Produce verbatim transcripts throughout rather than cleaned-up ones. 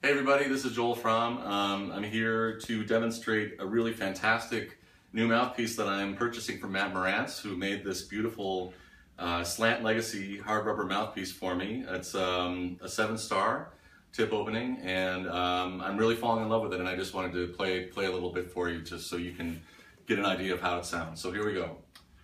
Hey everybody, this is Joel Frahm. Um, I'm here to demonstrate a really fantastic new mouthpiece that I'm purchasing from Matt Marantz, who made this beautiful uh, Slant Legacy hard rubber mouthpiece for me. It's um, a seven star tip opening, and um, I'm really falling in love with it, and I just wanted to play, play a little bit for you just so you can get an idea of how it sounds. So here we go.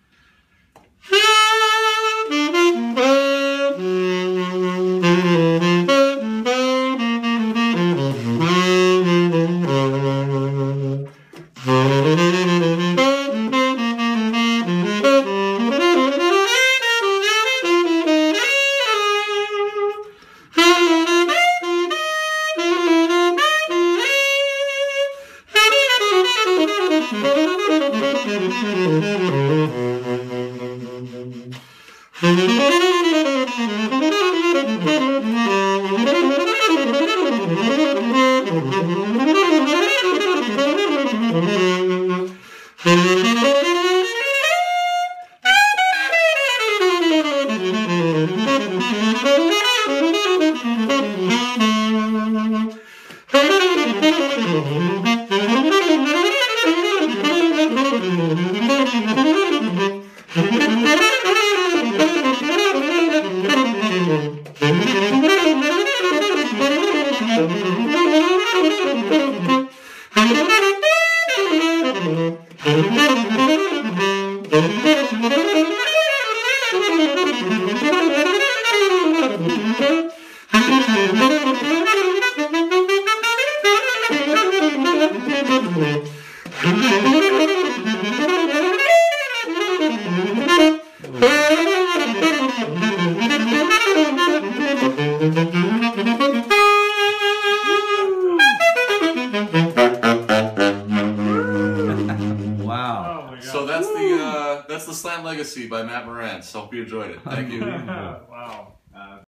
Wow. Oh, so that's the uh, that's the Slant Legacy by Matt Marantz. Hope you enjoyed it. Thank you. Wow.